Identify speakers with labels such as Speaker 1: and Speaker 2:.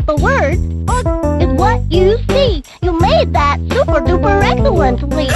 Speaker 1: The word bug is what you see. You made that super duper excellently.